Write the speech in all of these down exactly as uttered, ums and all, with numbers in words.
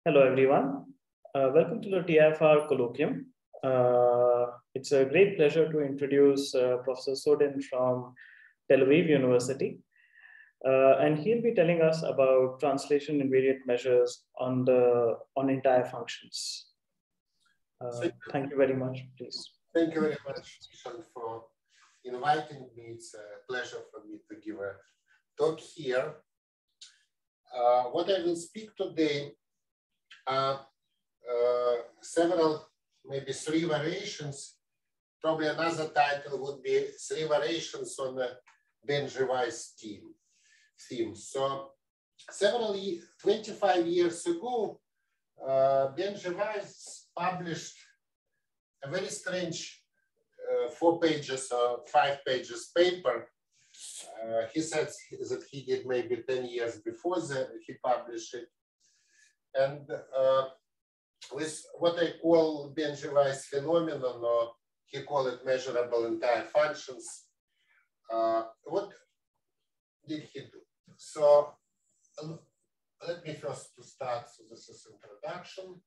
Hello, everyone. Uh, welcome to the T I F R colloquium. Uh, it's a great pleasure to introduce uh, Professor Sodin from Tel Aviv University. Uh, and he'll be telling us about translation invariant measures on the on entire functions. Uh, thank, you. thank you very much, please. Thank you very much, Ishan, for inviting me. It's a pleasure for me to give a talk here. Uh, what I will speak today are uh, several, maybe three variations. Probably another title would be three variations on the Benjy-Weiss theme. theme. So several, twenty-five years ago, uh, Benjy-Weiss published a very strange uh, four pages or five pages paper. Uh, he said that he did maybe ten years before the, he published it. And uh, with what I call Benjy-Weiss phenomenon, or he called it measurable entire functions. Uh, what did he do? So um, let me first to start. So this is introduction.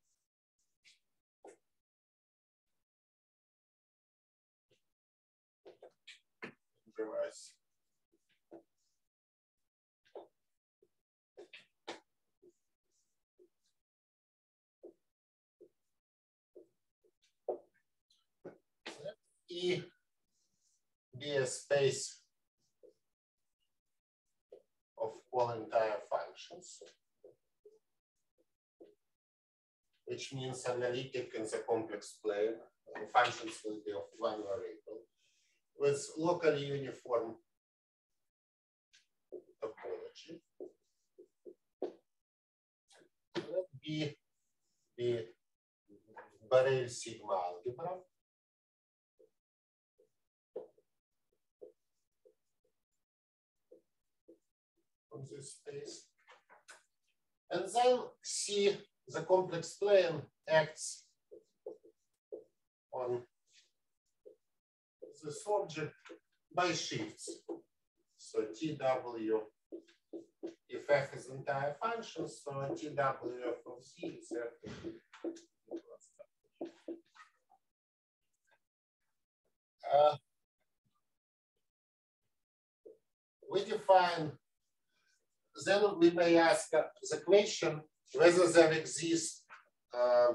Benjy-Weiss. E be a space of all entire functions, which means analytic in the complex plane. The functions will be of one variable with locally uniform topology. Let B be Borel sigma algebra. This space. And then C, the complex plane, acts on this object by shifts. So T W, if F is entire function, so T W of Z is F. Uh, we define. Then we may ask uh, the question whether there exists uh,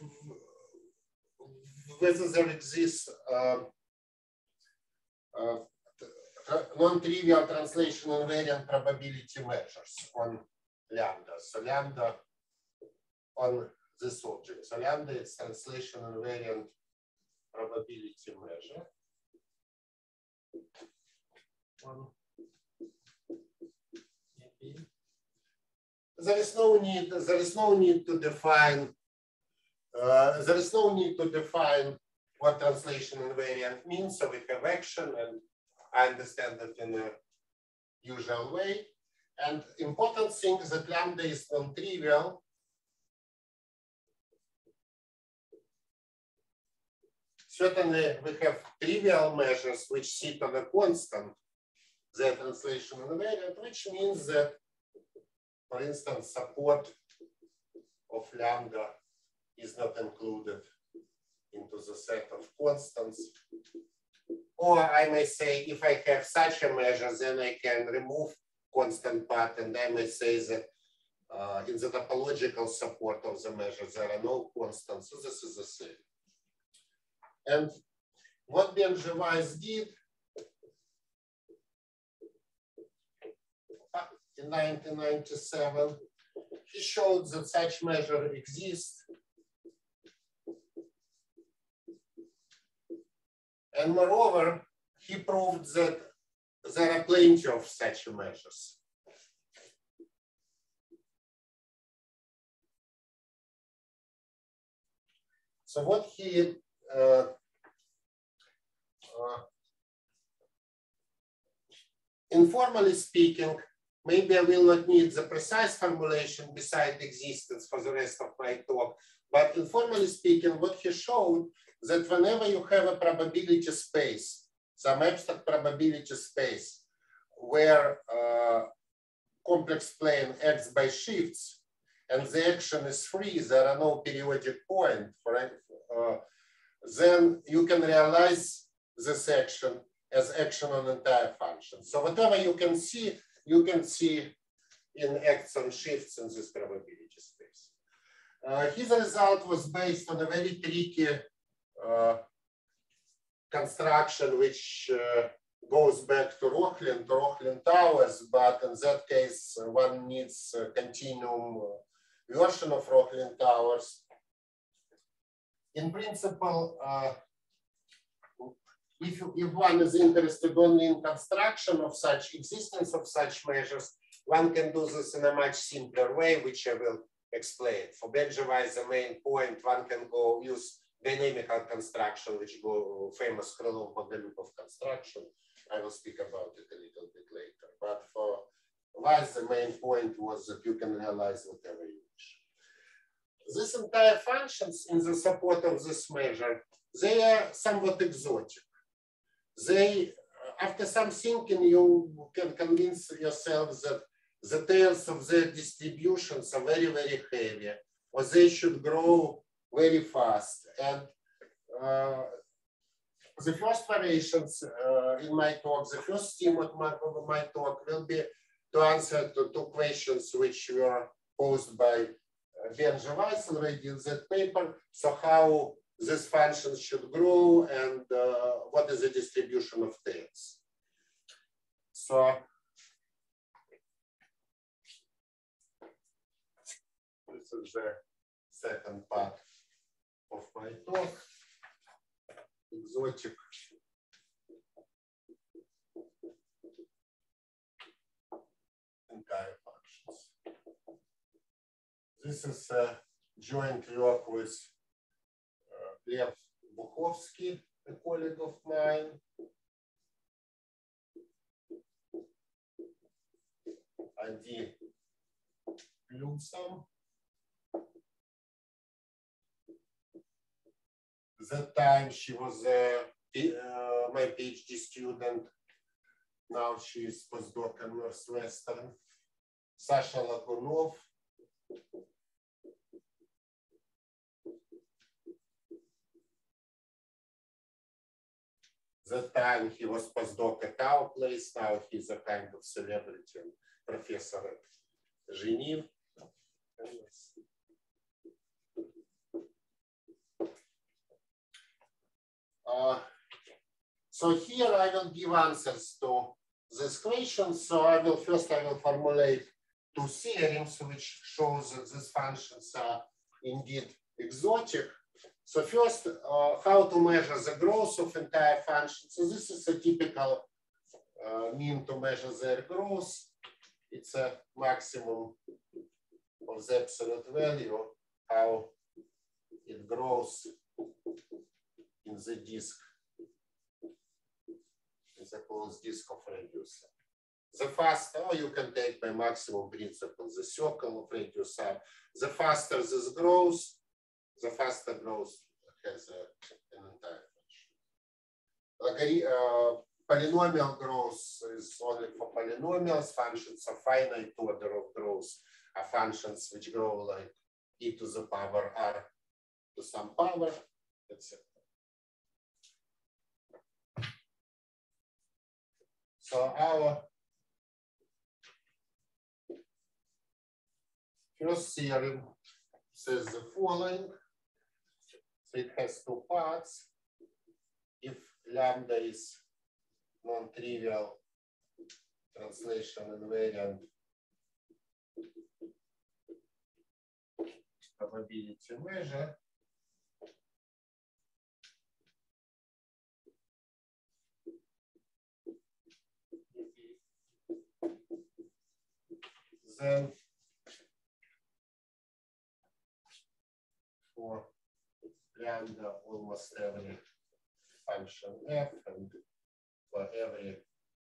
whether there exists uh, uh, non-trivial translation invariant probability measures on lambda. So lambda on this object. So lambda is translation invariant probability measure. On There is no need. There is no need to define. Uh, there is no need to define what translation invariant means. So we have action, and I understand it in a usual way. And important thing is that lambda is non-trivial. Certainly, we have trivial measures which sit on a constant. Their translation invariant, which means that, for instance, support of lambda is not included into the set of constants. Or I may say, if I have such a measure, then I can remove constant part, and I may say that uh, in the topological support of the measure, there are no constants. So this is the same. And what Benjy-Weiss did in nineteen ninety-seven, he showed that such measure exists. And moreover, he proved that there are plenty of such measures. So what he uh, uh, informally speaking, maybe I will not need the precise formulation beside existence for the rest of my talk, but informally speaking, what he showed that whenever you have a probability space, some abstract probability space, where uh, complex plane acts by shifts, and the action is free, there are no periodic point, right? Uh, then you can realize this action as action on entire function. So whatever you can see, you can see in acts and shifts in this probability space. Uh, his result was based on a very tricky uh, construction, which uh, goes back to Rochlin, to Rochlin towers, but in that case, uh, one needs a continuum version of Rochlin towers. In principle, uh, if, if one is interested only in construction of such, existence of such measures, one can do this in a much simpler way, which I will explain. For Benjavai, the main point, one can go use dynamical construction, which go famous Krylov-Bogoliubov of construction. I will speak about it a little bit later. But for Weiss, the main point was that you can realize whatever you wish. These entire functions in the support of this measure, they are somewhat exotic. They, after some thinking, you can convince yourself that the tails of their distributions are very, very heavy, or they should grow very fast. And uh, the first variations uh, in my talk, the first theme of my, of my talk will be to answer to two questions which were posed by uh, Benjavai already in that paper. So how these functions should grow and uh, what is the distribution of tails. So this is the second part of my talk. Exotic entire functions. This is a joint work with uh, Lev Bukhovsky, a colleague of mine. Adi Plusam. That time she was uh, uh, my PhD student. Now she is postdoc at Northwestern. Sasha Lagunov. That time he was postdoc at our place. Now he's a kind of celebrity and professor at Geneva. Uh, so here I will give answers to this question. So I will first I will formulate two theorems which shows that these functions are indeed exotic. So first, uh, how to measure the growth of entire functions. So this is a typical uh, mean to measure their growth. It's a maximum of the absolute value, how it grows in the disk, in the closed disk of reducer. The faster, or you can take by maximum principle the circle of reducer. The faster this grows, the faster growth has a, an entire function. Uh, polynomial growth is only for polynomials. Functions of finite order of growth are functions which grow like e to the power r to some power, et cetera. So our first theorem says the following. So it has two parts. If lambda is non-trivial translation invariant probability measure, then for lambda almost every function f and for every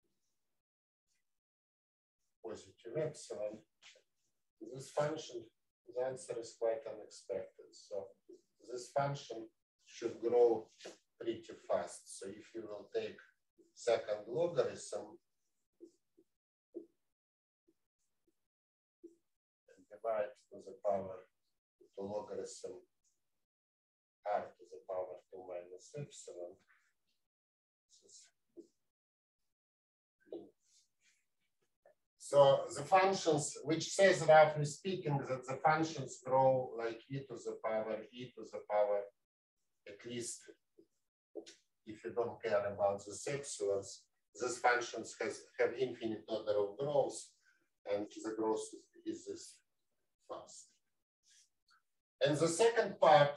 positive epsilon, this function, the answer is quite unexpected. So this function should grow pretty fast. So if you will take second logarithm and y to the power to logarithm r to the power two minus epsilon. So the functions, which says roughly speaking that the functions grow like e to the power e to the power, at least if you don't care about the epsilons, these functions has, have infinite order of growth, and the growth is this fast. And the second part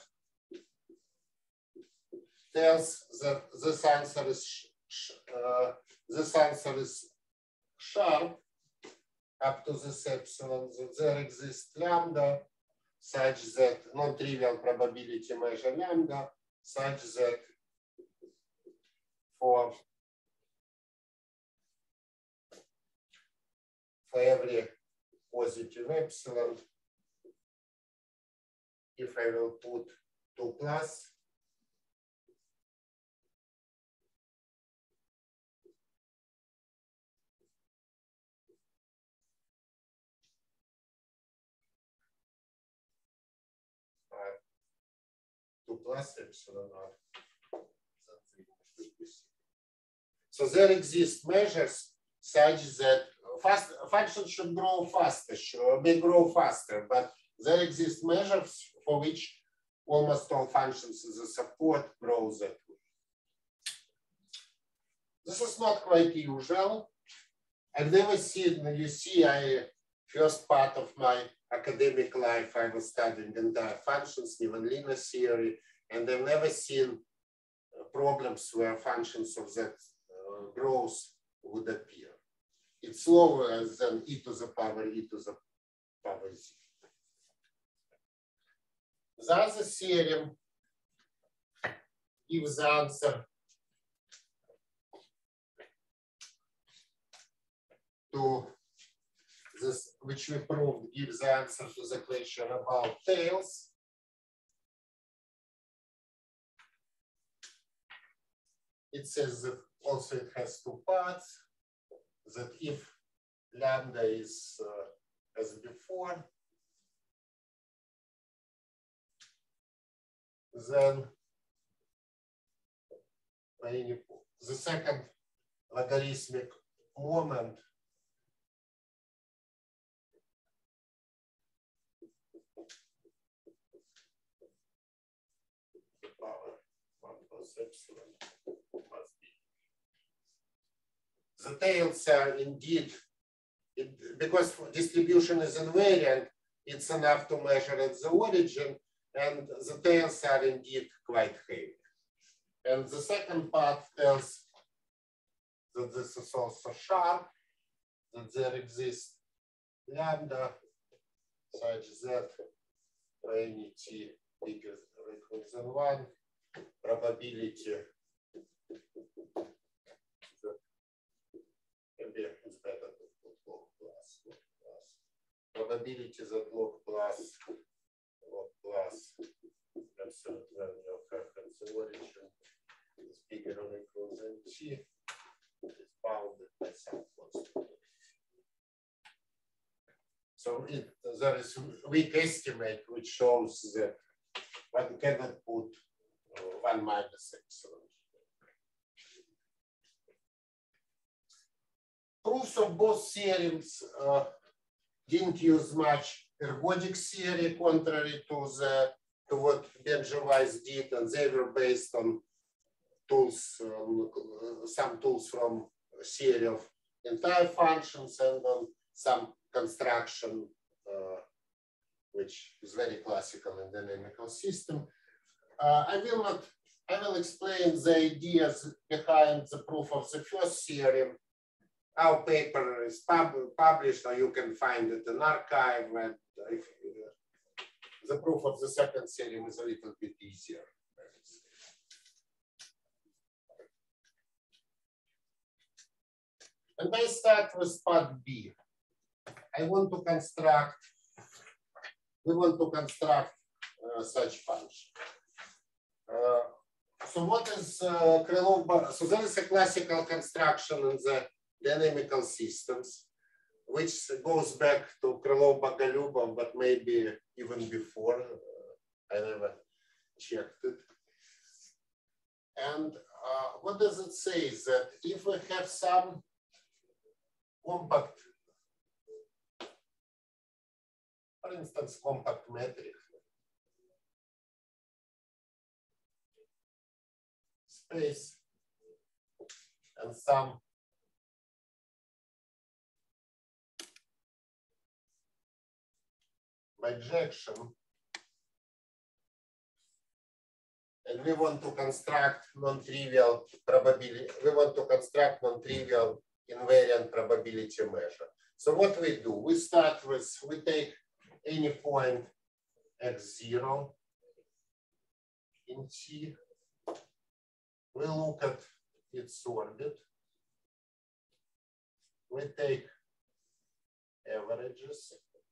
tells that this answer is uh, this answer is sharp up to this epsilon, that there exists lambda such that non-trivial probability measure lambda such that for for every positive epsilon, if I will put two plus, two plus epsilon r. So there exist measures such that fast functions should grow faster, should, may grow faster, but there exist measures for which almost all functions in the support grow that way. This is not quite usual. I've never seen, you see, I first part of my academic life, I was studying entire functions, even linear theory, and I've never seen problems where functions of that uh, growth would appear. It's slower than e to the power e to the power z. The other theorem gives the answer to this, which we proved gives the answer to the question about tails. It says that also it has two parts, that if lambda is uh, as before, then the second logarithmic moment the power one plus epsilon must be. The tails are indeed, it, because distribution is invariant, it's enough to measure at the origin, and the tails are indeed quite heavy. And the second part tells that this is also sharp, that there exists lambda such that for any t bigger or equal than one, probability that maybe it's better to put log plus, log plus. Probability that log plus log plus absolute value of f at the origin is bigger or equal than t is bounded by some constant. So it, there is a weak estimate which shows that one cannot put uh, one minus epsilon. Proofs of both theorems uh, didn't use much ergodic theory, contrary to the to what Benjavais did, and they were based on tools, um, some tools from theory of entire functions and on some construction, uh, which is very classical in dynamical system. Uh, I will not. I will explain the ideas behind the proof of the first theorem. Our paper is pub published, or you can find it in archive. And if, uh, the proof of the second theorem is a little bit easier. And I start with part B. I want to construct. We want to construct uh, such function. Uh, so what is uh, Krylov? So there is a classical construction in the dynamical systems. which goes back to Krylov-Bogoliubov, but maybe even before. Uh, I never checked it. And uh, what does it say? That if we have some compact, for instance, compact metric, space, and some bijection, and we want to construct non-trivial probability, we want to construct non-trivial invariant probability measure. So what we do, we start with, we take any point x zero in T, we look at its orbit, we take averages,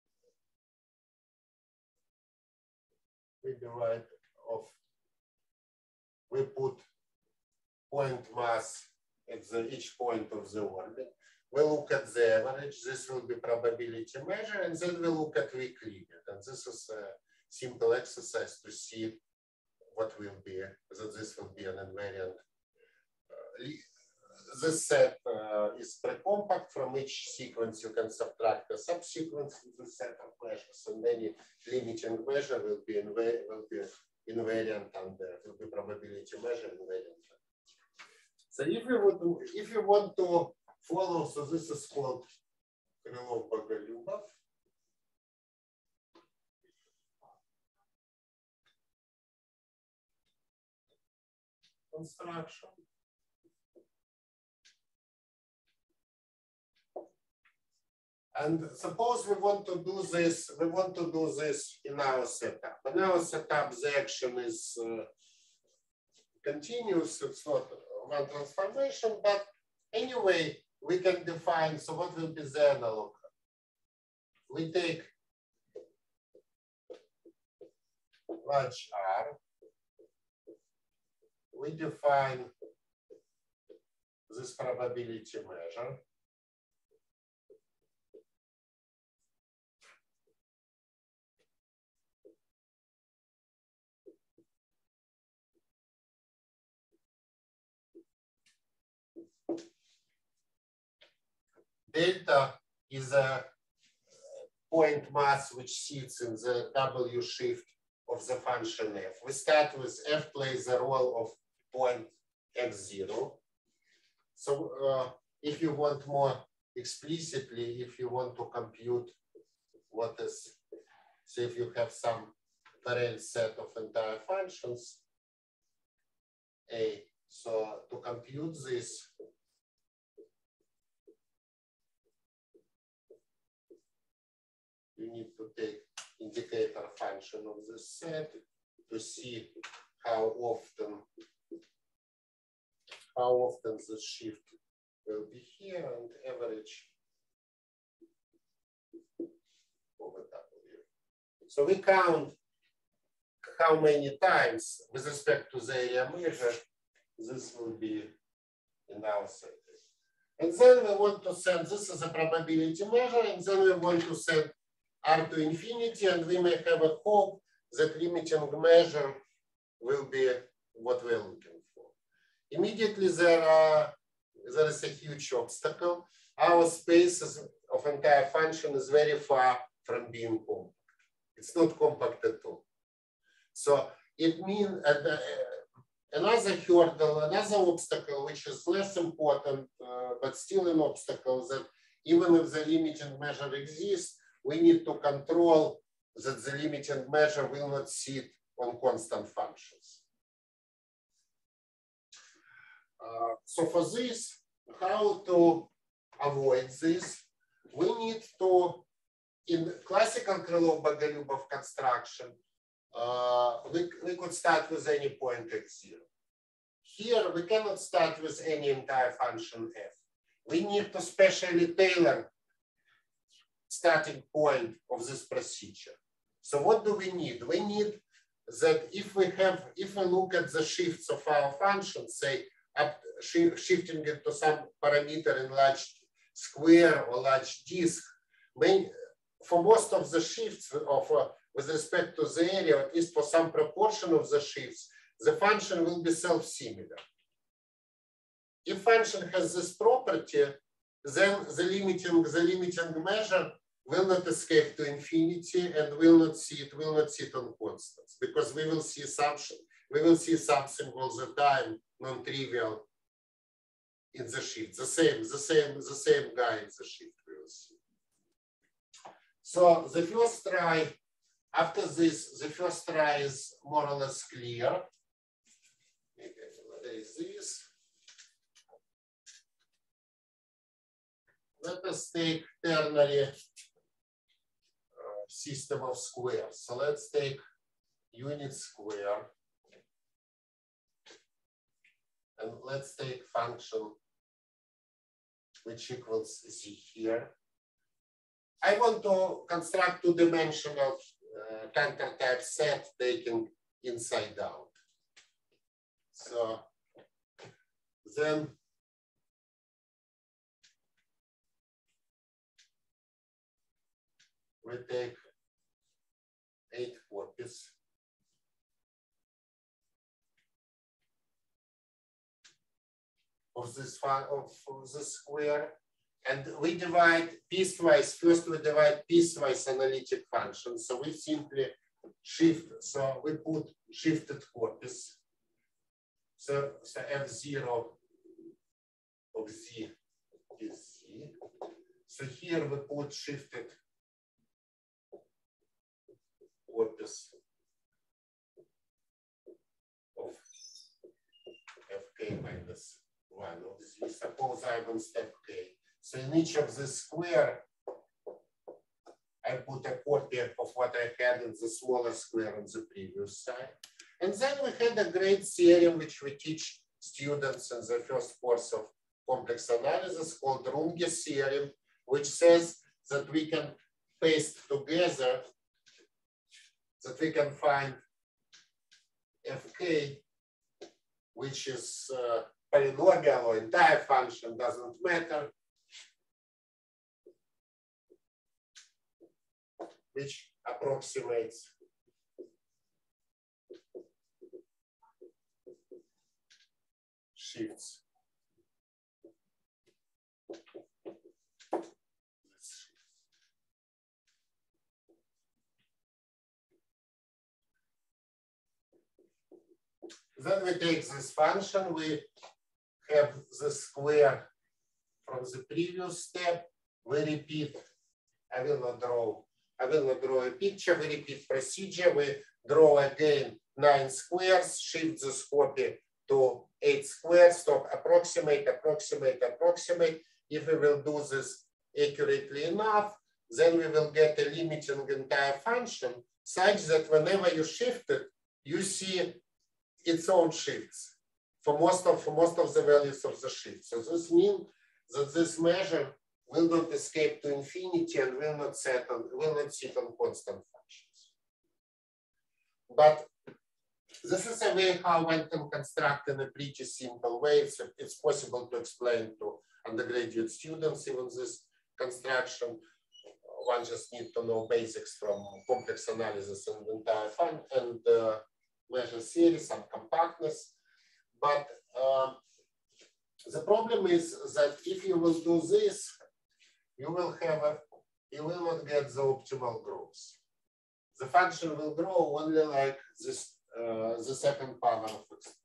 we divide of, we put point mass at the, each point of the orbit. We look at the average, this will be probability measure, and then we look at weak limit. And this is a simple exercise to see what will be, that this will be an invariant. Uh, this set uh, is pre-compact. From each sequence you can subtract a subsequence with the set of measures, and any limiting measure will be, inv will be invariant, and there will be probability measure invariant. So if you would, if you want to follow, so this is called Krylov-Bogoliubov. Construction. And suppose we want to do this, we want to do this in our setup. In our setup, the action is uh, continuous, it's not one transformation, but anyway, we can define, so what will be the analog? We take large R, we define this probability measure. Delta is a point mass which sits in the W shift of the function f. We start with f plays the role of point x zero. So uh, if you want more explicitly, if you want to compute what is, so if you have some parallel set of entire functions, A, so to compute this, you need to take indicator function of this set to see how often how often the shift will be here, and average over W. So we count how many times with respect to the area measure this will be in our set. And then we want to send, this is a probability measure, and then we want to send R to infinity, and we may have a hope that limiting measure will be what we're looking for. Immediately there are there is a huge obstacle. Our space of entire function is very far from being compact. It's not compact at all. So it means uh, another hurdle, another obstacle, which is less important, uh, but still an obstacle, that even if the limiting measure exists, we need to control that the limiting measure will not sit on constant functions. Uh, so for this, how to avoid this? We need to, in classical Krylov-Bogoliubov construction, uh, we, we could start with any point x zero. Here, we cannot start with any entire function f. We need to specially tailor starting point of this procedure. So what do we need? We need that if we have, if we look at the shifts of our function, say up, shifting it to some parameter in large square or large disk, main, for most of the shifts of uh, with respect to the area, at least for some proportion of the shifts, the function will be self-similar. If function has this property, then the limiting, the limiting measure will not escape to infinity and will not see it, will not sit on constants, because we will see something, we will see something all the time, non-trivial in the shift. The same, the same, the same guy in the shift we will see. So the first try, after this, the first try is more or less clear. Maybe I will erase this. Let us take ternary uh, system of squares. So let's take unit square. And let's take function which equals z here. I want to construct two-dimensional uh, counter-type set taken inside out. So then we take eight copies of this of, of this square, and we divide piecewise. First, we divide piecewise analytic functions. So we simply shift. So we put shifted copies. So, so f zero of z is z. So here we put shifted copies of fk minus one of z. Suppose I'm on step k. So in each of the square, I put a copy of what I had in the smaller square on the previous side. And then we had a great theorem which we teach students in the first course of complex analysis called Runge's theorem, which says that we can paste together, that we can find fk, which is uh, polynomial or entire function, doesn't matter, which approximates shifts. Then we take this function, we have the square from the previous step, we repeat, I will not draw, I will not draw a picture, we repeat procedure, we draw again nine squares, shift this copy to eight squares, to approximate, approximate, approximate. If we will do this accurately enough, then we will get a limiting entire function such that whenever you shift it, you see its own shifts for most of for most of the values of the shift. So this means that this measure will not escape to infinity and will not set on will not sit on constant functions. But this is a way how one can construct in a pretty simple way. It's, it's possible to explain to undergraduate students even this construction. One just needs to know basics from complex analysis and entire fun and uh, measure theory, some compactness. But uh, the problem is that if you will do this, you will have a, you will not get the optimal growth. The function will grow only like this, uh, the second power of x.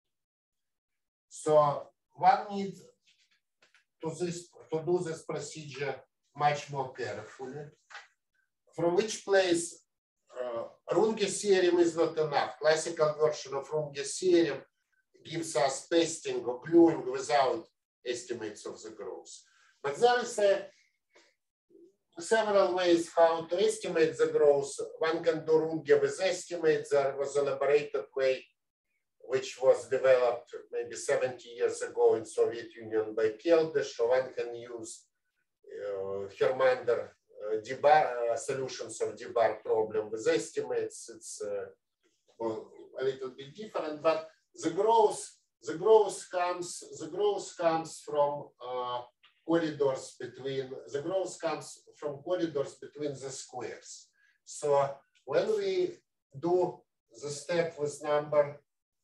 So one needs to this to do this procedure much more carefully. From which place uh, Runge's theorem is not enough. Classical version of Runge's theorem gives us pasting or gluing without estimates of the growth. But there is a, several ways how to estimate the growth. One can do Runge with estimates. There was an elaborated way which was developed maybe seventy years ago in Soviet Union by Keldysh. So one can use uh, Hermander uh, Debar uh, solutions of Debar problem with estimates. It's uh, well, a little bit different, but the growth, the growth comes, the growth comes from uh, corridors between, the growth comes from corridors between the squares. So when we do the step with number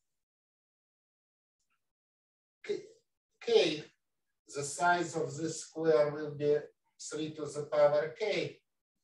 k, k, the size of this square will be three to the power k.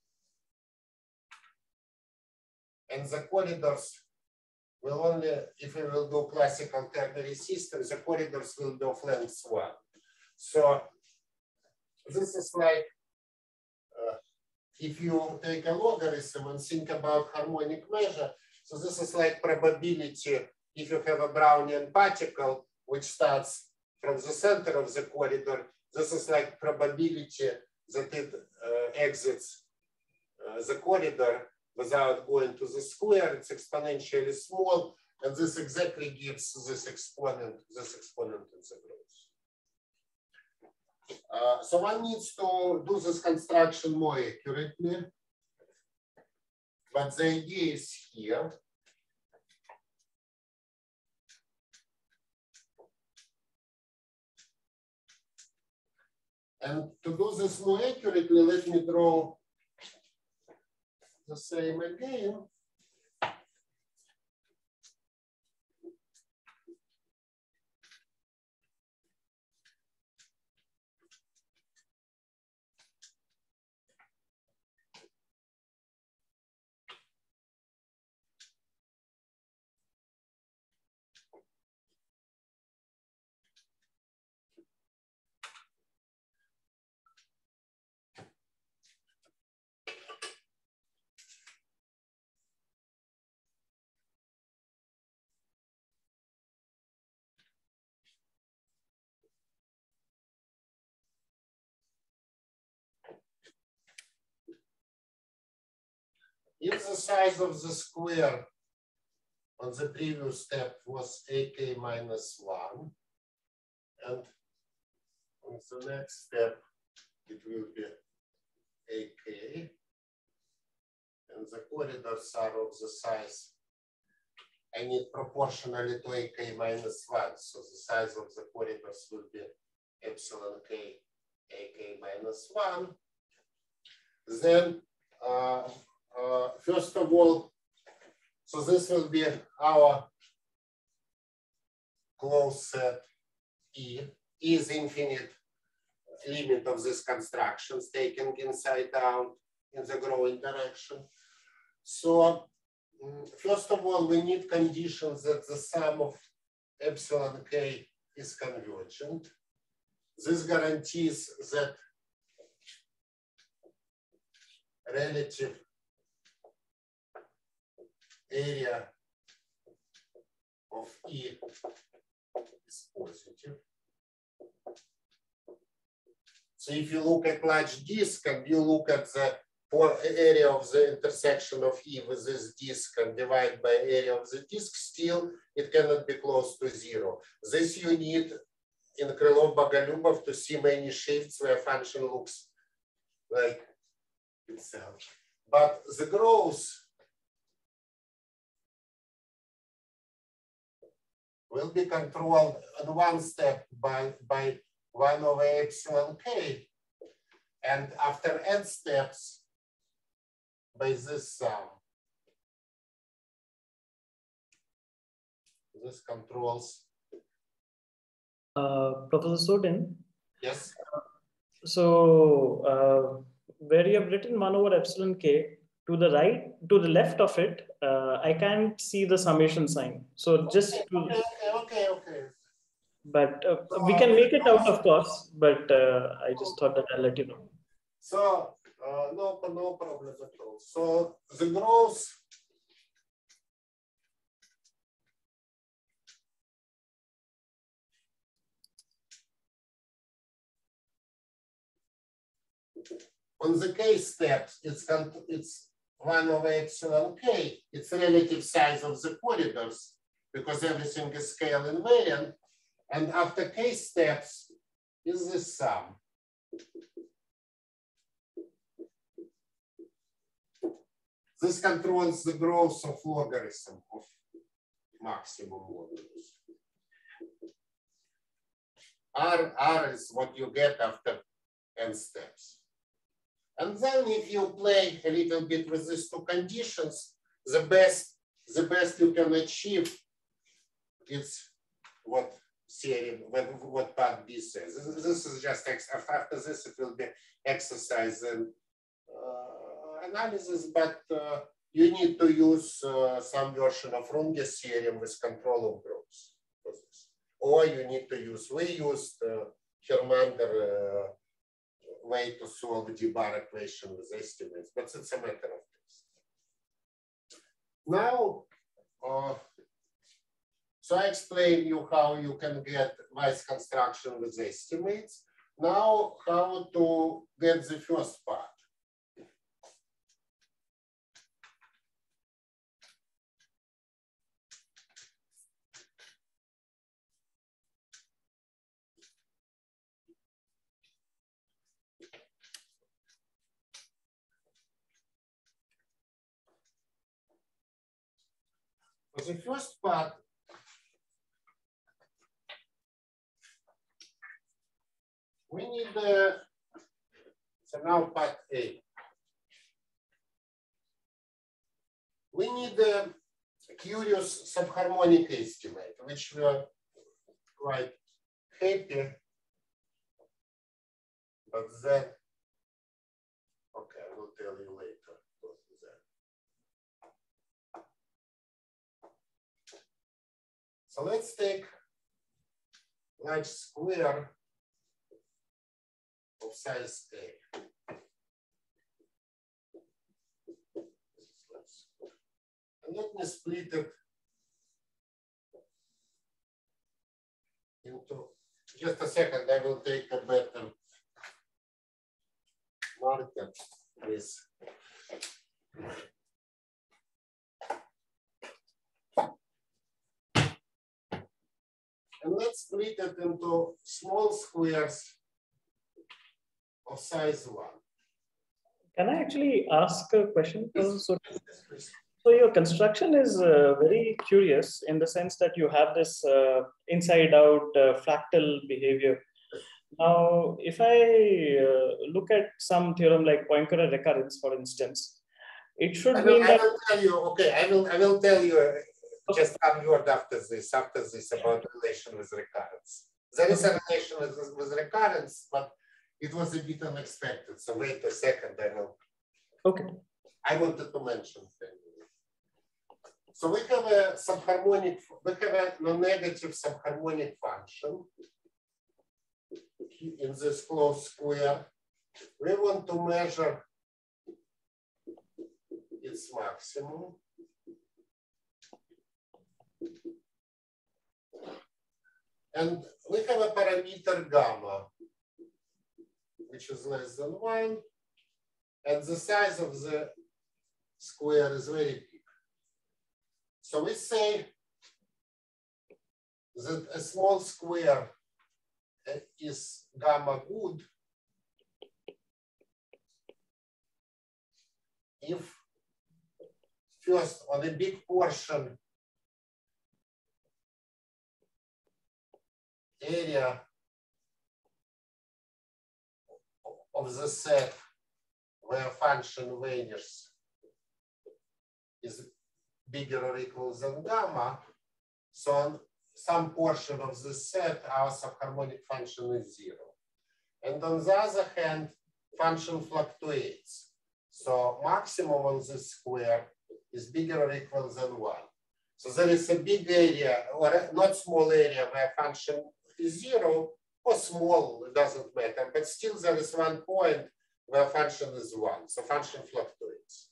And the corridors will only, if we will do classical ternary system, the corridors will be of length one. So this is like, uh, if you take a logarithm and think about harmonic measure, so this is like probability if you have a Brownian particle, which starts from the center of the corridor, this is like probability that it uh, exits uh, the corridor without going to the square. It's exponentially small, and this exactly gives this exponent, this exponent in the growth. Uh, so one needs to do this construction more accurately, but the idea is here. And to do this more accurately, let me draw the same again. If the size of the square on the previous step was A K minus one, and on the next step, it will be A K, and the corridors are of the size, I need proportionally to A K minus one, so the size of the corridors will be epsilon K, A K minus one. Then, uh, uh, first of all, so this will be our closed set E. E is infinite limit of these constructions taken inside out in the growing direction. So first of all, we need conditions that the sum of epsilon K is convergent. This guarantees that relative area of E is positive. So if you look at large disk and you look at the area of the intersection of E with this disk and divide by area of the disk, still it cannot be close to zero. This you need in Krylov-Boголюbov to see many shifts where function looks like itself. But the growth will be controlled on one step by, by one over epsilon K, and after n steps by this sum. This controls. Uh, Professor Sodin? Yes. So uh, where you have written one over epsilon K, to the right, to the left of it, uh, I can't see the summation sign. So Okay, just to, okay, okay, okay, okay. But uh, So we can make it out, of course. But uh, I just thought that I'll let you know. So uh, no, no problem at all. So the growth on the K steps, it's it's one over epsilon K. It's relative size of the corridors because everything is scale invariant. And after K steps is the sum. This controls the growth of logarithm of maximum modulus. R, R is what you get after and steps. And then if you play a little bit with these two conditions, the best, the best you can achieve is what theorem, what part B says. This, this is just, after this it will be exercise and uh, analysis, but uh, you need to use uh, some version of Runge's theorem with control of groups for this. Or you need to use, we used uh, Hermander uh, way to solve the D-bar equation with estimates, but it's a matter of taste. Now, uh, so I explained you how you can get wise construction with estimates. Now, how to get the first part. For the first part, we need the, so now part A. We need a curious subharmonic estimate, which we are quite happy, but then, okay, I will tell you later. So let's take large square of size A. And let me split it into, just a second, I will take a better marker with and let's split it into small squares of size one. Can I actually ask a question? Yes. So, so your construction is uh, very curious in the sense that you have this uh, inside out uh, fractal behavior. Now, if I uh, look at some theorem like Poincare recurrence, for instance, it should I will, mean that— I will tell you, okay, I will, I will tell you uh, just one word after this, after this about relation with recurrence. There is a relation with, with recurrence, but it was a bit unexpected. So wait a second, I will. Okay. I wanted to mention things. So we have a subharmonic, we have a non-negative subharmonic function in this closed square. We want to measure its maximum. And we have a parameter gamma, which is less than one. And the size of the square is very big. So we say that a small square is gamma good if first on a big portion area of the set where function vanishes is bigger or equal than gamma, so on some portion of the set, our subharmonic function is zero. And on the other hand, function fluctuates. So maximum on this square is bigger or equal than one. So there is a big area, or not small area, where function is zero, or small, it doesn't matter, but still there is one point where function is one, so function fluctuates.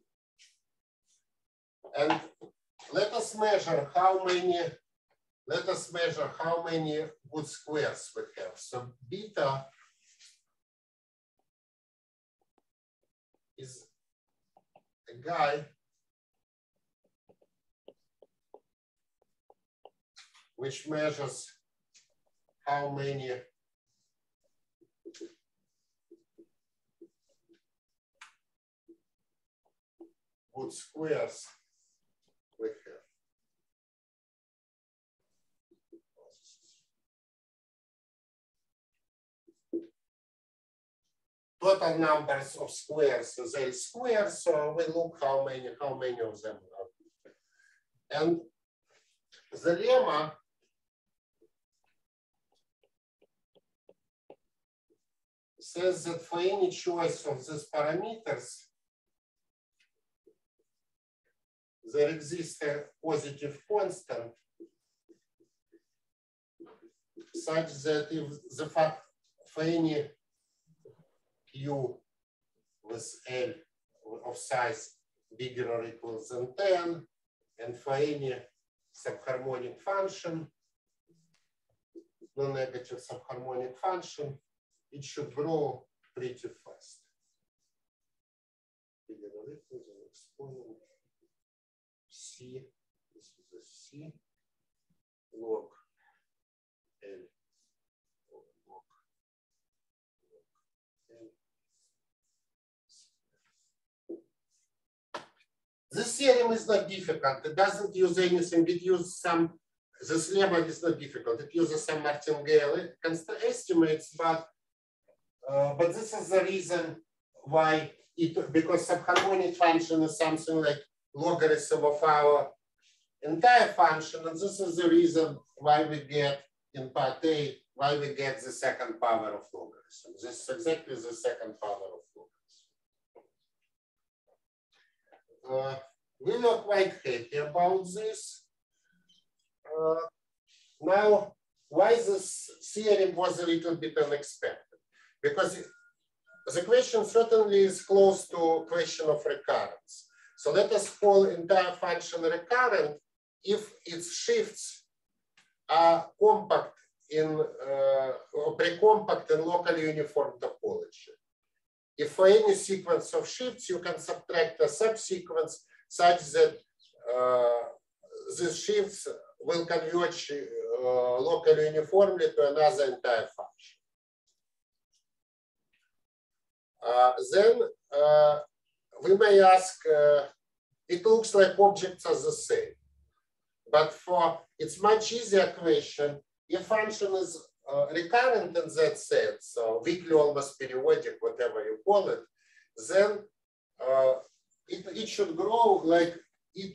And let us measure how many, let us measure how many good squares we have. So beta is a guy which measures how many good squares we have. total numbers of squares is L squared. So we look how many, how many of them are. And the lemma says that for any choice of these parameters, there exists a positive constant such that if the fact for any Q with L of size bigger or equal than ten, and for any subharmonic function, non-negative subharmonic function, it should grow pretty fast. Bigger or equal than exponent C, this is a C log L. Log, log L. This theorem is not difficult. It doesn't use anything. It uses some, this lemma is not difficult. It uses some martingale estimates, but uh, but this is the reason why it, because subharmonic function is something like logarithm of our entire function, and this is the reason why we get in part A, why we get the second power of logarithm. This is exactly the second power of logarithm. Uh, we were quite happy about this. Uh, now, why this theorem was a little bit unexpected? Because it, the question certainly is close to question of recurrence. So let us call entire function recurrent if its shifts are compact in uh, or pre-compact in locally uniform topology. If for any sequence of shifts you can subtract a subsequence such that uh, these shifts will converge uh, locally uniformly to another entire function. Uh, then uh, we may ask, uh, it looks like objects are the same, but for it's much easier question, if function is uh, recurrent in that set, so weakly almost periodic, whatever you call it, then uh, it, it should grow like it.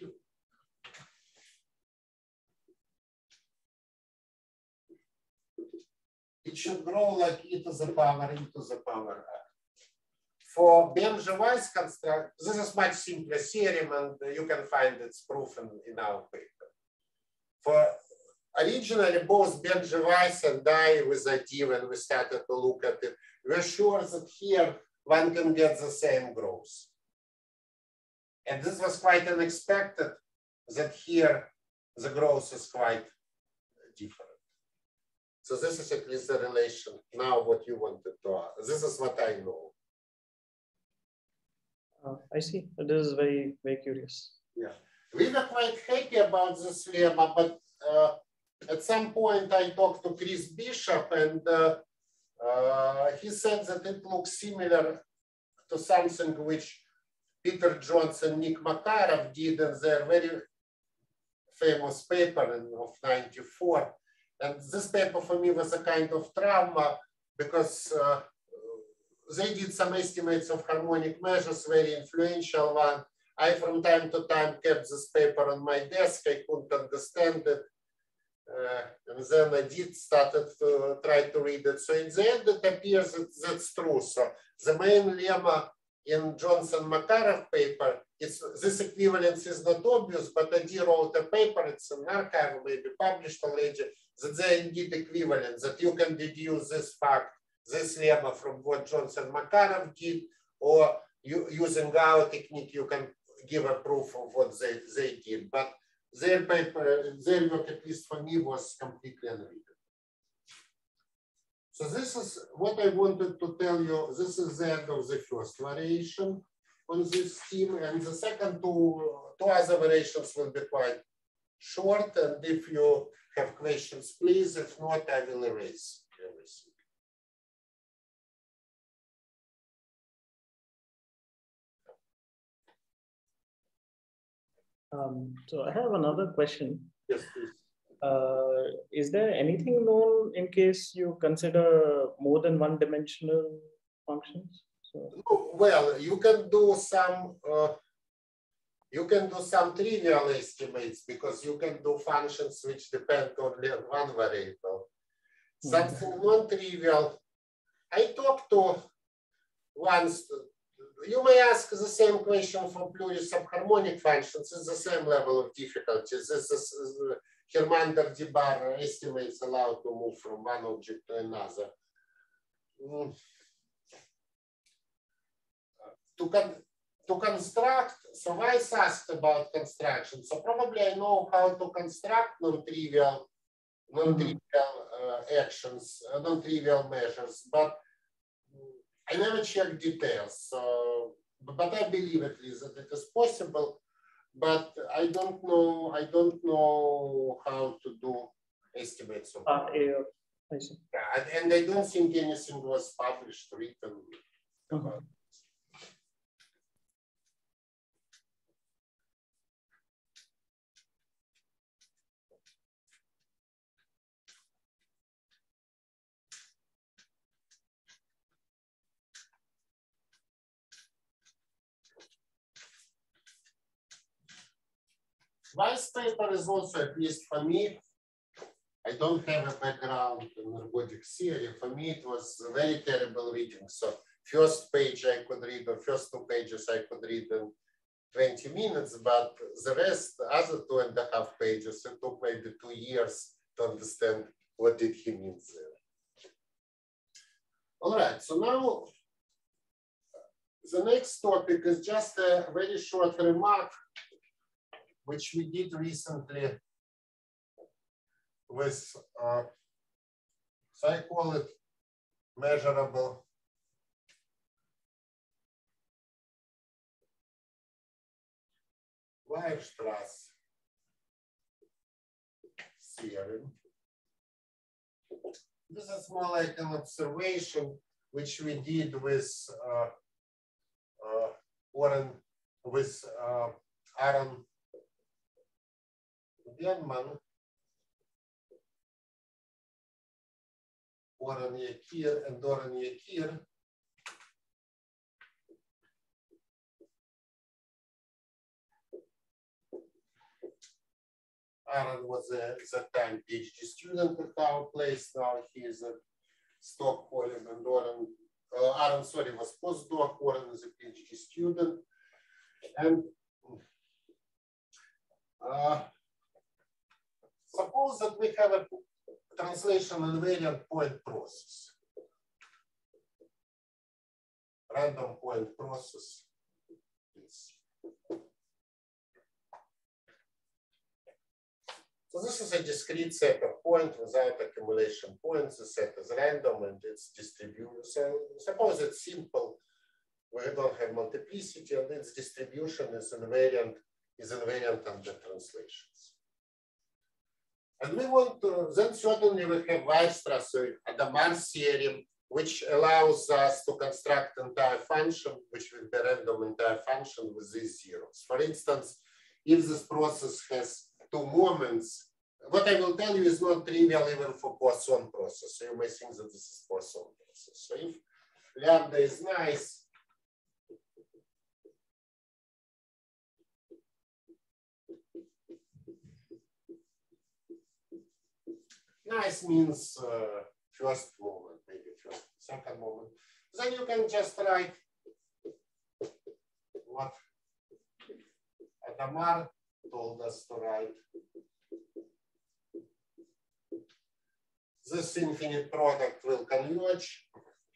It should grow like e to the power e to the power r. For Benjy-Weiss construct, this is much simpler theorem, and you can find its proof in, in our paper. For originally, both Benjy-Weiss and I with I D, when we started to look at it, we're sure that here one can get the same growth. And this was quite unexpected that here the growth is quite different. So this is at least the relation. Now what you wanted to ask. This is what I know. Uh, I see. This is very, very curious. Yeah. We were quite happy about this lemma, but uh, at some point I talked to Chris Bishop, and uh, uh, he said that it looks similar to something which Peter Jones and Nick Makarov did in their very famous paper in, of ninety-four. And this paper for me was a kind of trauma because uh, they did some estimates of harmonic measures, very influential one. I, from time to time, kept this paper on my desk. I couldn't understand it. Uh, and then I did started to try to read it. So in the end, it appears that that's true. So the main lemma in Johnson-Makarov paper, it's, this equivalence is not obvious, but Adi wrote a paper, it's an archive, maybe published already, that they are indeed equivalent, that you can deduce this fact, this lemma from what Johnson-Makarov did, or you, using our technique, you can give a proof of what they, they did. But their paper, their work, at least for me, was completely unreadable. So this is what I wanted to tell you. This is the end of the first variation on this theme. And the second two, two other variations will be quite short. And if you have questions, please. If not, I will erase everything. Um, so I have another question. Yes, please. Uh, is there anything known in case you consider more than one dimensional functions? So. Well, you can do some uh, you can do some trivial estimates because you can do functions which depend on one variable. Something mm-hmm. non-trivial. I talked to once. You may ask the same question for Plurich subharmonic functions. It's the same level of difficulty. This is Hermander-Debar estimates allowed to move from one object to another. Mm. To, con to construct, so Weiss asked about construction. So probably I know how to construct non-trivial non-trivial uh, actions, uh, non-trivial measures, but I never checked details. So, but I believe at least that it is possible. But I don't know. I don't know how to do estimates of. Uh, yeah, I see. Yeah, and I don't think anything was published, written mm-hmm. about. Weiss paper is also, at least for me, I don't have a background in ergodic theory. For me, it was a very terrible reading. So first page I could read, or first two pages I could read in twenty minutes, but the rest, other two and a half pages, it took maybe two years to understand what did he mean there. All right, so now the next topic is just a very short remark which we did recently with, uh, so I call it measurable Weierstrass theorem. This is more like an observation which we did with uh, uh, Warren, with uh, Aaron Denman, Oren Yakir, and Doran Yakir. Aaron was a, at that time PhD student at our place. Now he is at Stockholm, and Doran, uh, Aaron, sorry, was postdoc. Oren is a PhD student. And uh, suppose that we have a translation invariant point process, random point process. So this is a discrete set of points without accumulation points. The set is random and it's distributed. So suppose it's simple. We don't have multiplicity, and its distribution is invariant, is invariant under translations. And we want to, then certainly we have Weierstrass or Adamar theorem, which allows us to construct entire function, which will be random entire function with these zeros. For instance, if this process has two moments, what I will tell you is not trivial even for Poisson process. So you may think that this is Poisson process. So if lambda is nice, nice means uh, first moment, maybe first, second moment. Then you can just write what Adamar told us to write. This infinite product will converge.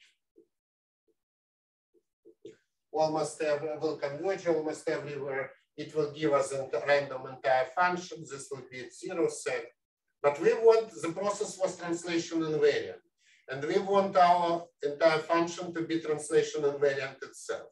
Almost every, will converge almost everywhere. It will give us a random entire function. This will be a zero set. But we want, the process was translation invariant. And we want our entire function to be translation invariant itself.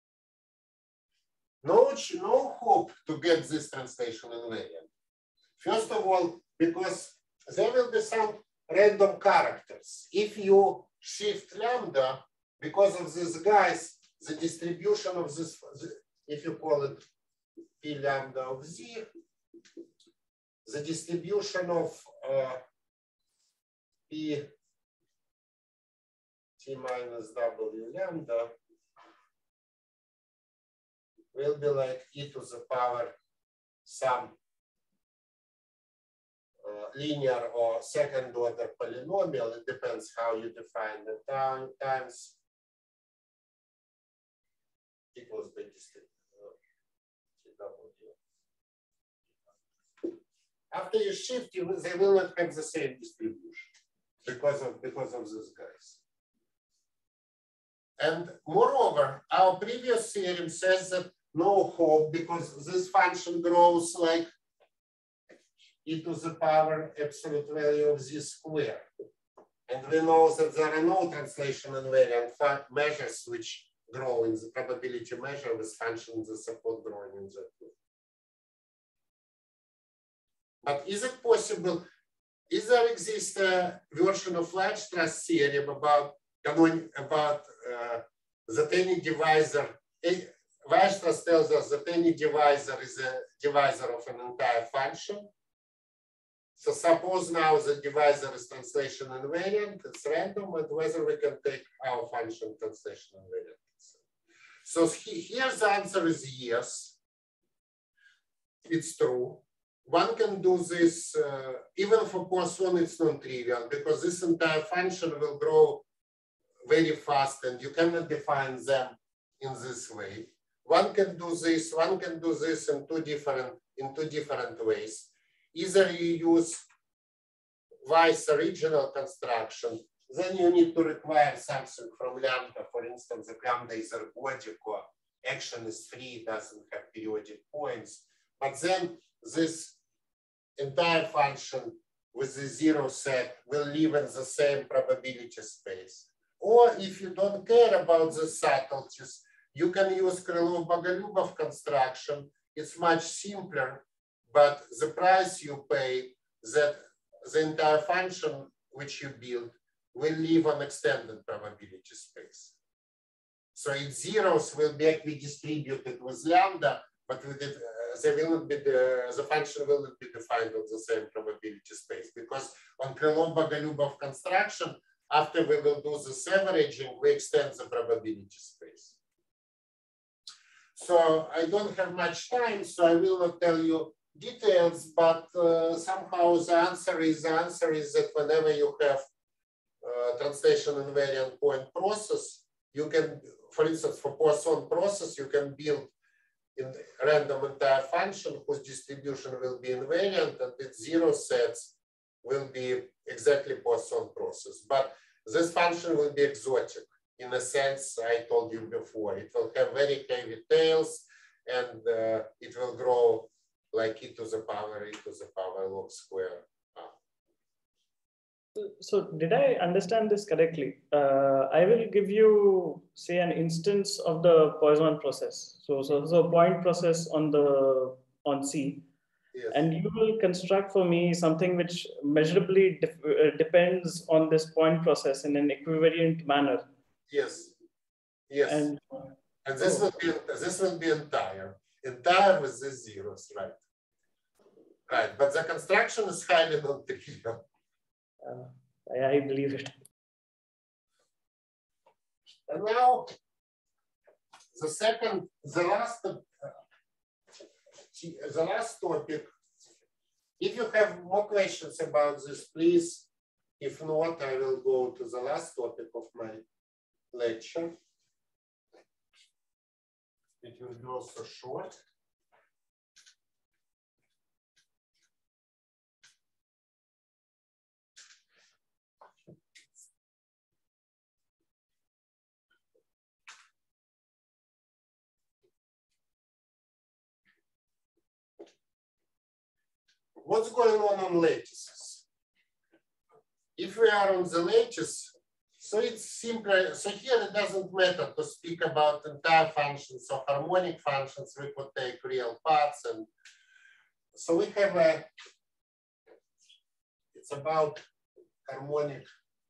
No, no hope to get this translation invariant. First of all, because there will be some random characters. If you shift lambda, because of these guys, the distribution of this, if you call it p lambda of z, the distribution of uh, p t minus w lambda will be like e to the power some uh, linear or second order polynomial. It depends how you define the time times equals by distribution. After you shift, you, they will not have the same distribution because of because of these guys. And moreover, our previous theorem says that no hope because this function grows like e to the power absolute value of z squared. And we know that there are no translation invariant measures which grow in the probability measure with functions that support growing in that way. But is it possible, is there exist a version of Weierstrass theorem about about uh, that any divisor, Weierstrass tells us that any divisor is a divisor of an entire function. So suppose now the divisor is translation invariant, it's random, and whether we can take our function translation invariant. So he, here the answer is yes, it's true. One can do this, uh, even for Poisson, it's non-trivial because this entire function will grow very fast and you cannot define them in this way. One can do this, one can do this in two different, in two different ways. Either you use Weiss original construction, then you need to require something from lambda. For instance, if lambda is ergodic or action is free, doesn't have periodic points. But then this entire function with the zero set will live in the same probability space. Or if you don't care about the subtleties, you can use Krylov-Bogolyubov construction. It's much simpler, but the price you pay that the entire function which you build will live on extended probability space. So its zeros will be equidistributed with lambda, but with it, uh, they will not be the, the function will not be defined on the same probability space because on Krylov-Bogolyubov construction, after we will do this averaging, we extend the probability space. So I don't have much time, so I will not tell you details, but uh, somehow the answer is the answer is that whenever you have uh, translation invariant point process, you can, for instance, for Poisson process, you can build in random entire function whose distribution will be invariant and its zero sets will be exactly Poisson process. But this function will be exotic in a sense I told you before. It will have very heavy tails and uh, it will grow like e to the power e to the power log square. Ah. So did I understand this correctly? Uh, I will give you, say, an instance of the Poisson process. So, so, so point process on the on C. Yes. And you will construct for me something which measurably de uh, depends on this point process in an equivariant manner. Yes. Yes. And, and this oh. will be this will be entire. Entire with the zeros, right? Right. But the construction is highly non-trivial. Uh, I, I believe it. And now the second, the last uh, the last topic. If you have more questions about this, please. If not, I will go to the last topic of my lecture. It will be also short. What's going on on lattices? If we are on the lattice, so it's simpler. So here it doesn't matter to speak about entire functions or harmonic functions. We could take real parts. And so we have a, it's about harmonic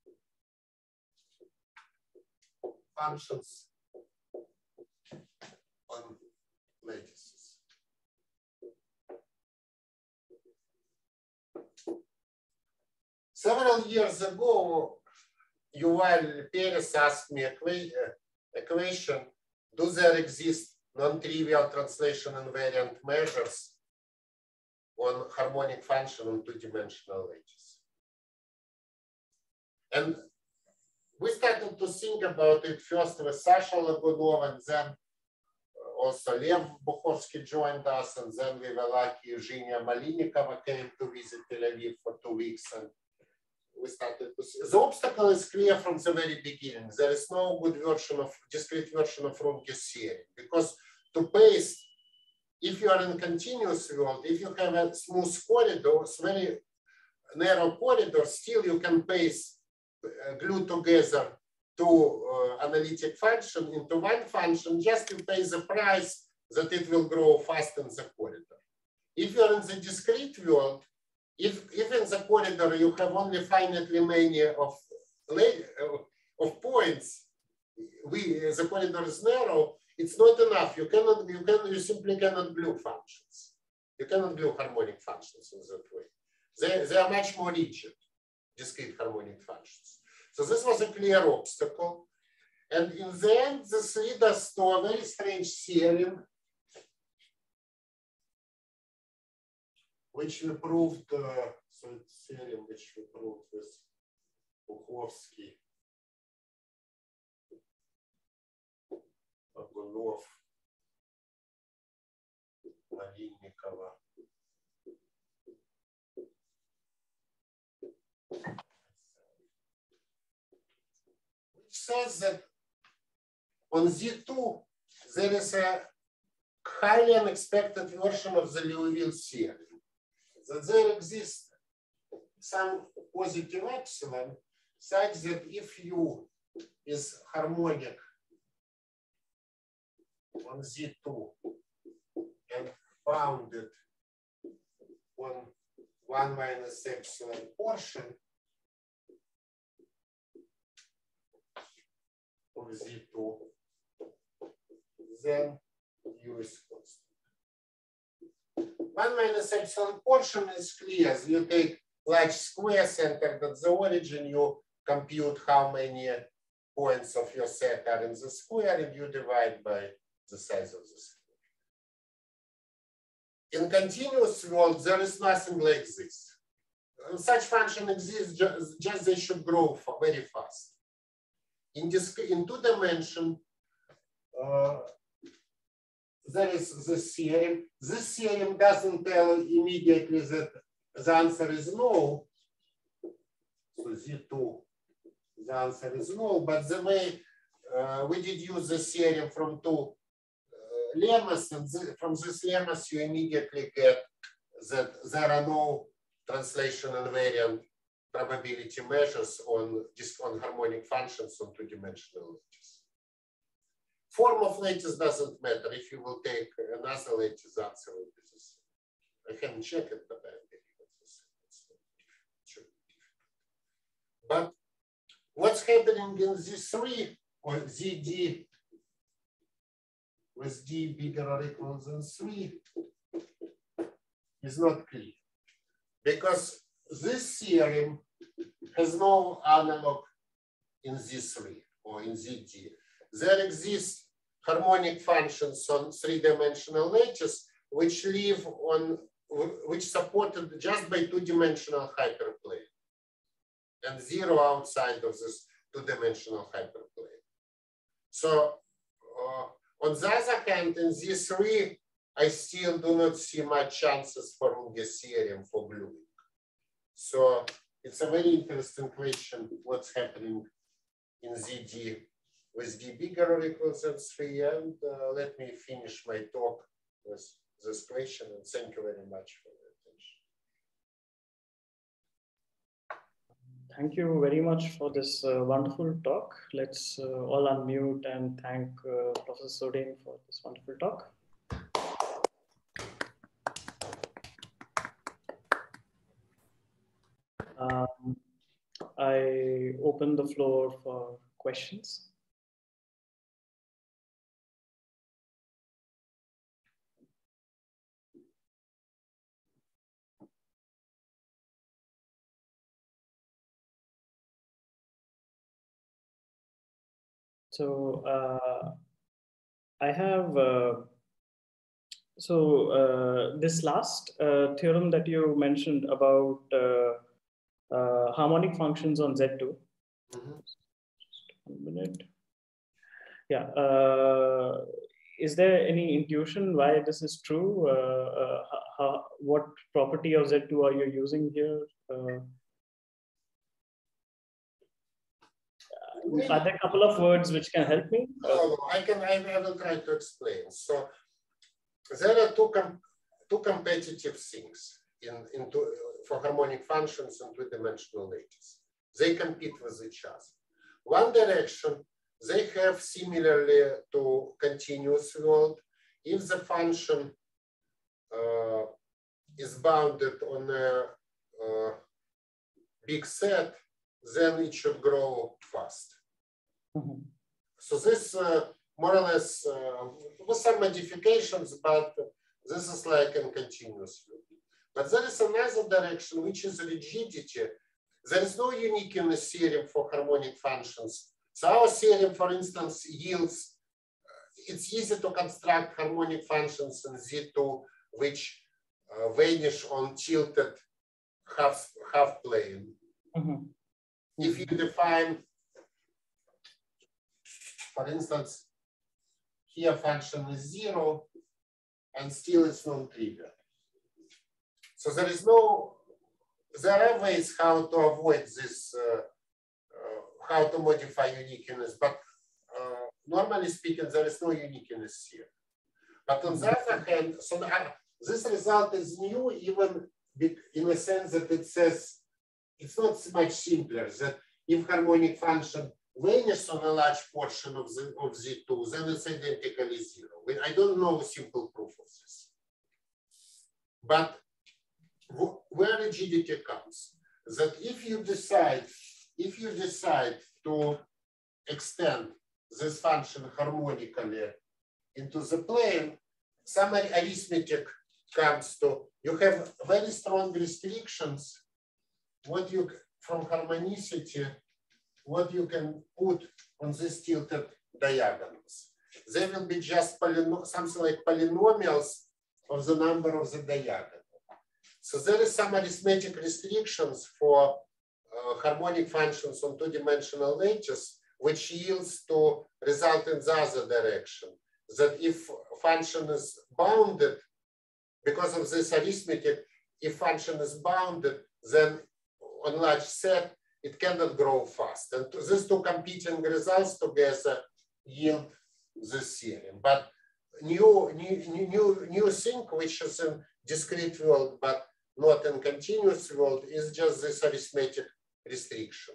functions on lattices. Several years ago, Yuval Peres asked me a equation, do there exist non-trivial translation invariant measures on harmonic function on two-dimensional lattice. And we started to think about it first with Sasha Lagunov, and then also Lev Bukhovsky joined us, and then we were lucky Zhinya Malinikova came to visit Tel Aviv for two weeks, and we started to see. The obstacle is clear from the very beginning. There is no good version of, discrete version of Runge's theory, because to paste, if you are in continuous world, if you have a smooth corridor, very narrow corridor, still you can paste, uh, glue together two uh, analytic function into one function, just you pay the price that it will grow fast in the corridor. If you're in the discrete world, if, if in the corridor you have only finitely many of, of points, we, the corridor is narrow, it's not enough. You cannot, you can, you simply cannot glue functions. You cannot glue harmonic functions in that way. They, they are much more rigid, discrete harmonic functions. So this was a clear obstacle. And in the end, this led us to a very strange theorem, which we proved, uh, so it's theorem which we proved with Bukhovsky, Lagunov, Malinikova. Which says that on Z two, there is a highly unexpected version of the Liouville theorem. That there exists some positive epsilon such that if U is harmonic on Z two and bounded on one minus epsilon portion of Z two, then U is constant. One minus epsilon portion is clear. You take large square centered at the origin, you compute how many points of your set are in the square, and you divide by the size of the square. In continuous world, there is nothing like this. Such function exists, just, just they should grow very fast. In, this, in two dimension, uh, there is this theorem. This theorem doesn't tell immediately that the answer is no. So Z two, the answer is no. But the way uh, we deduce this theorem from two uh, lemmas, and the, from this lemmas you immediately get that there are no translation invariant probability measures on, on harmonic functions on two-dimensional lattice. Form of lattice doesn't matter. If you will take another lattice, the answer will be the same. I haven't checked it, but I believe it's the same. But what's happening in Z three or Z D with D bigger or equal than three is not clear. Because this theorem has no analog in Z three or in Z D. There exist harmonic functions on three-dimensional lattice which live on, which supported just by two-dimensional hyperplane, and zero outside of this two-dimensional hyperplane. So uh, on the other hand, in Z three, I still do not see much chances for Runge's theorem for gluing. So it's a very interesting question, what's happening in Z D with D bigger or equal than three. And uh, let me finish my talk with this question, and thank you very much for your attention. Thank you very much for this uh, wonderful talk. Let's uh, all unmute and thank uh, Professor Sodin for this wonderful talk. Um, I open the floor for questions. So uh, I have, uh, so uh, this last uh, theorem that you mentioned about uh, uh, harmonic functions on Z two. Mm-hmm. Just one minute. Yeah. Uh, is there any intuition why this is true? Uh, uh, how, what property of Z two are you using here? Uh, Are there a couple of words which can help me? No, I can. I will try to explain. So there are two com two competitive things in into for harmonic functions and two-dimensional lattice. They compete with each other. One direction, they have similarly to continuous world. If the function uh, is bounded on a uh, big set, then it should grow fast. Mm-hmm. So this uh, more or less uh, with some modifications, but this is like in continuous loop. But there is another direction, which is rigidity. There is no uniqueness theorem for harmonic functions. So our theorem, for instance, yields, it's easy to construct harmonic functions in Z two, which uh, vanish on tilted half, half plane. Mm-hmm. If you define, for instance, here function is zero, and still it's non-trivial. So there is no, there are ways how to avoid this, uh, uh, how to modify uniqueness, but uh, normally speaking, there is no uniqueness here. But on the other hand, so uh, this result is new, even in a sense that it says, it's not much simpler that if harmonic function vanishes on a large portion of, the, of Z two, then it's identically zero. I don't know a simple proof of this. But where rigidity comes, that if you decide, if you decide to extend this function harmonically into the plane, some arithmetic comes to, you have very strong restrictions what you, from harmonicity, what you can put on these tilted diagonals. They will be just something like polynomials of the number of the diagonal. So there is some arithmetic restrictions for uh, harmonic functions on two-dimensional lattice, which yields to result in the other direction. That if function is bounded, because of this arithmetic, if function is bounded, then on large set, it cannot grow fast. And these two competing results together yield this theorem. But new, new, new, new thing, which is in discrete world, but not in continuous world, is just this arithmetic restriction.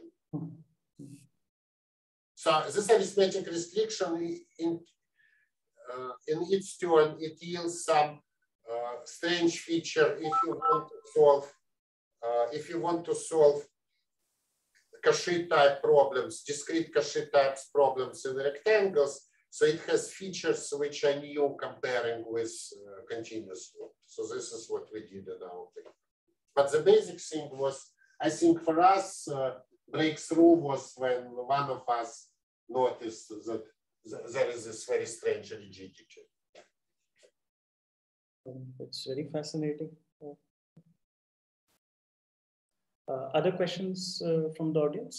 So this arithmetic restriction, in, uh, in its turn, it yields some uh, strange feature if you want to solve Uh, if you want to solve Cauchy type problems, discrete Cauchy types problems in rectangles, so it has features which are new comparing with uh, continuous world. So this is what we did in our paper. But the basic thing was, I think for us, uh, breakthrough was when one of us noticed that th there is this very strange rigidity. It's very fascinating. Uh, other questions uh, from the audience?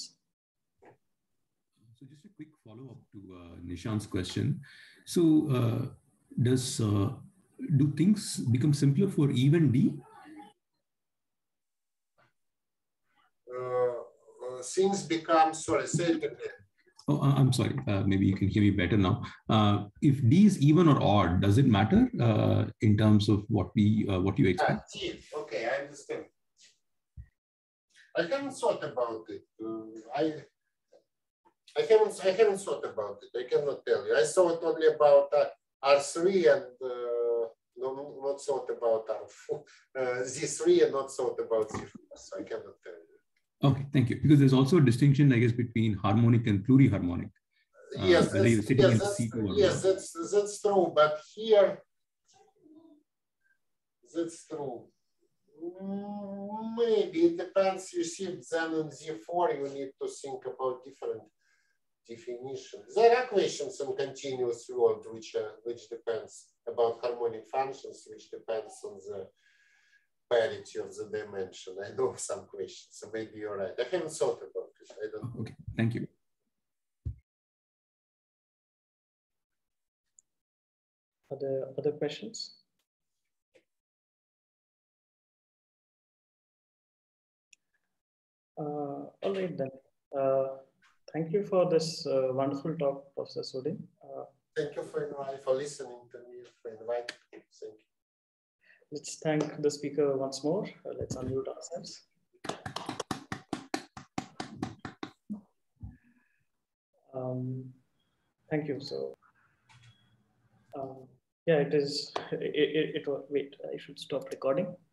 So just a quick follow-up to uh, Nishant's question. So uh, does, uh, do things become simpler for even D? Uh, uh, things become, sorry, say it again. Oh, I'm sorry. Uh, maybe you can hear me better now. Uh, if D is even or odd, does it matter uh, in terms of what we, uh, what you expect? Ah, D. Okay, I understand. I haven't thought about it. Uh, I I haven't I haven't thought about it. I cannot tell you. I thought only about uh, R three and uh, no, not thought about R four, uh, Z three and not thought about Z four. So I cannot tell you. Okay, thank you. Because there's also a distinction, I guess, between harmonic and pluriharmonic. Uh, yes, whether you're sitting yes, in that's, C two or yes, that's that's true. But here, that's true. Maybe it depends. You see, then in Z four, you need to think about different definition. There are questions on continuous world, which uh, which depends about harmonic functions, which depends on the parity of the dimension. I know some questions, so maybe you're right. I haven't thought about it. I don't know. Okay, thank you. Are there other questions? Uh, all right then. Uh, thank you for this uh, wonderful talk, Professor Sodin. Uh, thank you for inviting, for listening to me, for inviting me. Thank you. Let's thank the speaker once more. Uh, let's unmute ourselves. Um, thank you. So, um, yeah, it is. It, it, it was. Wait, I should stop recording.